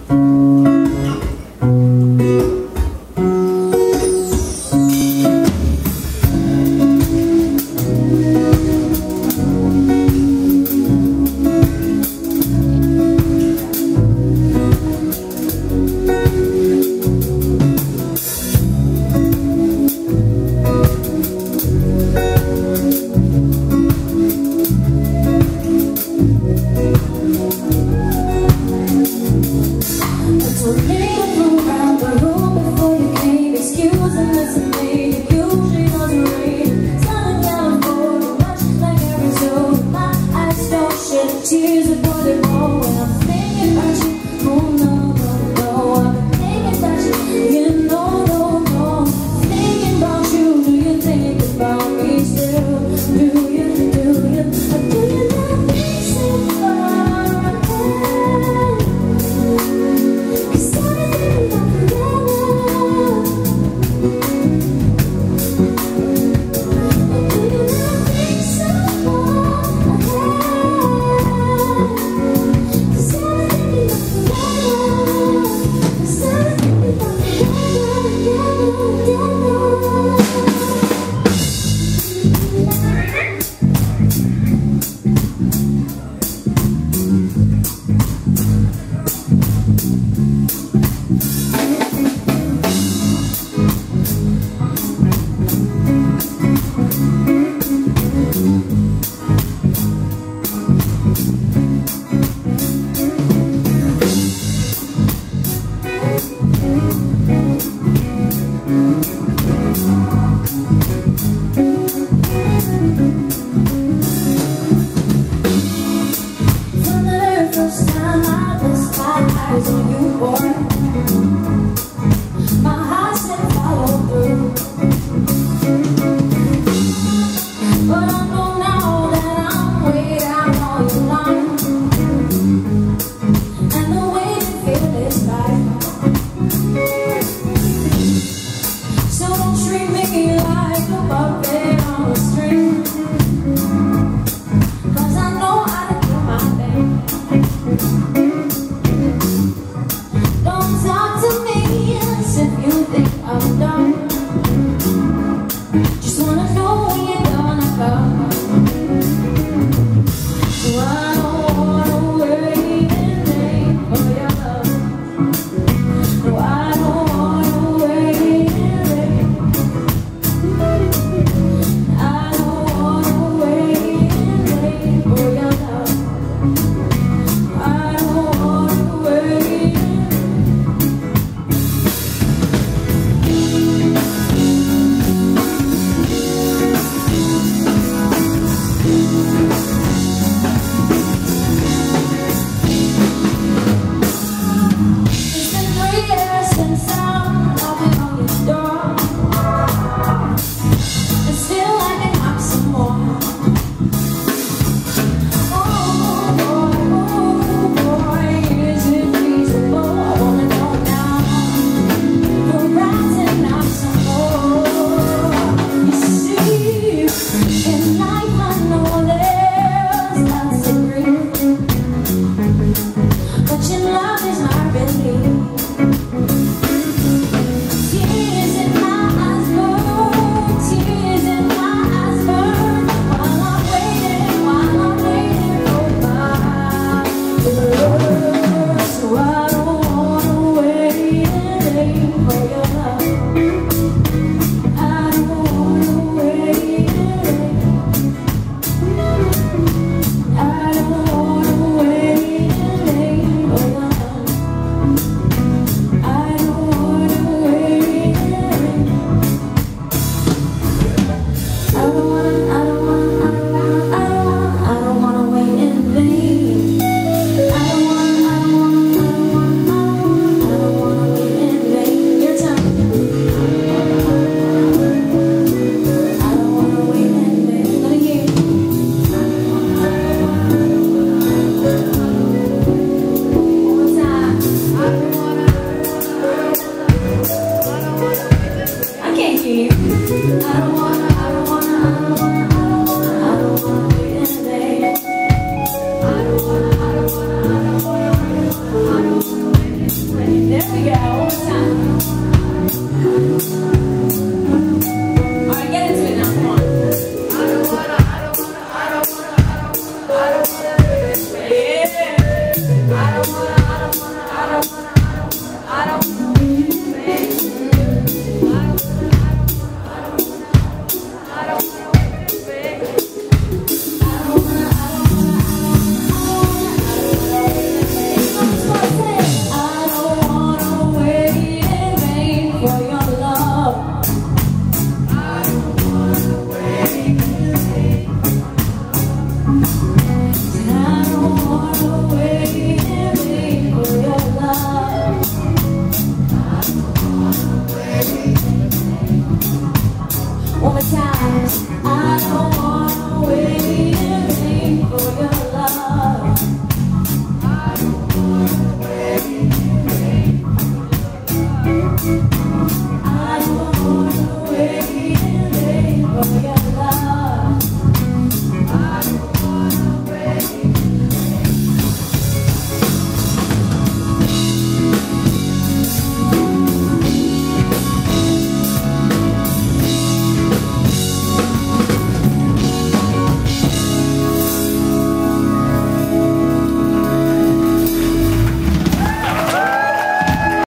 Tears are falling more when I'm thinking about you. Oh no, no, no, I've been thinking about you. You know, no, no, thinking about you. Do you think about me still? Do you, or do you not think so far ahead? 'Cause I've been thinking about forever. Or do you not think so far ahead? My heart said follow through, but I know now that I'm way down on the line, and the way to feel is right. So don't treat me like a puppet on a string, 'cause I know how to do my thing. Talk to me as if you think I'm done. Just wanna know when you're gonna come. So I don't wanna wait and wait for your love. No, I don't wanna wait and wait. I don't wanna wait and wait for your love. I don't wanna wait. I don't wanna wait and wait for your love. more time.